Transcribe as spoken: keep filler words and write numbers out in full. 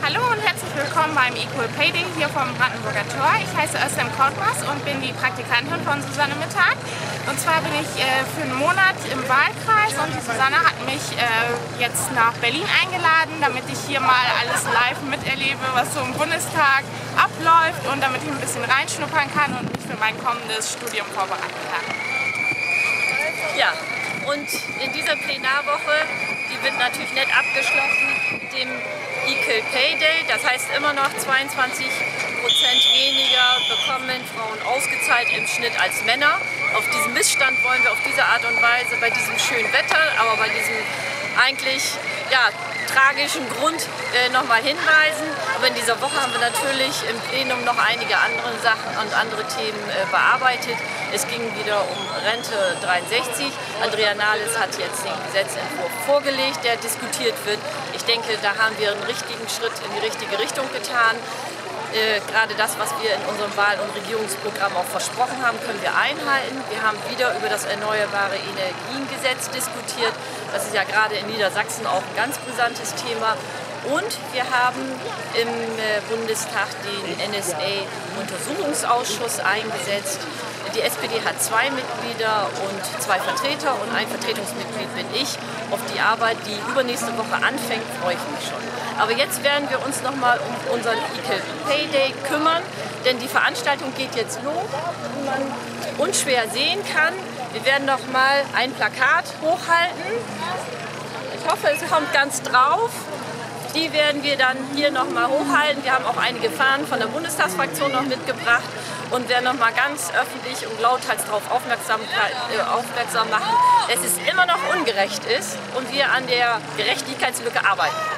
Hallo und herzlich willkommen beim Equal Pay Day hier vom Brandenburger Tor. Ich heiße Özlem Korkmaz und bin die Praktikantin von Susanne Mittag. Und zwar bin ich äh, für einen Monat im Wahlkreis und die Susanne hat mich äh, jetzt nach Berlin eingeladen, damit ich hier mal alles live miterlebe, was so im Bundestag abläuft und damit ich ein bisschen reinschnuppern kann und mich für mein kommendes Studium vorbereiten kann. Ja, und in dieser Plenarwoche, die wird natürlich nett abgeschlossen mit dem Equal Pay Day. Das heißt immer noch zweiundzwanzig Prozent weniger bekommen Frauen ausgezahlt im Schnitt als Männer. Auf diesen Missstand wollen wir auf diese Art und Weise bei diesem schönen Wetter, aber bei diesem eigentlich ja, tragischen Grund äh, nochmal hinweisen. Aber in dieser Woche haben wir natürlich im Plenum noch einige andere Sachen und andere Themen äh, bearbeitet. Es ging wieder um Rente dreiundsechzig. Andrea Nahles hat jetzt den Gesetzentwurf vorgelegt, der diskutiert wird. Ich denke, da haben wir einen richtigen Schritt in die richtige Richtung getan. Äh, gerade das, was wir in unserem Wahl- und Regierungsprogramm auch versprochen haben, können wir einhalten. Wir haben wieder über das Erneuerbare Energiengesetz diskutiert. Das ist ja gerade in Niedersachsen auch ein ganz brisantes Thema. Und wir haben im äh, Bundestag den N S A-Untersuchungsausschuss eingesetzt. Die S P D hat zwei Mitglieder und zwei Vertreter und ein Vertretungsmitglied bin ich. Auf die Arbeit, die übernächste Woche anfängt, freue ich mich schon. Aber jetzt werden wir uns noch mal um unseren Equal Pay Day kümmern, denn die Veranstaltung geht jetzt los, wie man unschwer sehen kann. Wir werden noch mal ein Plakat hochhalten. Ich hoffe, es kommt ganz drauf. Die werden wir dann hier noch mal hochhalten. Wir haben auch einige Fahnen von der Bundestagsfraktion noch mitgebracht und werden noch mal ganz öffentlich und lauthals darauf aufmerksam, äh, aufmerksam machen, dass es immer noch ungerecht ist und wir an der Gerechtigkeitslücke arbeiten.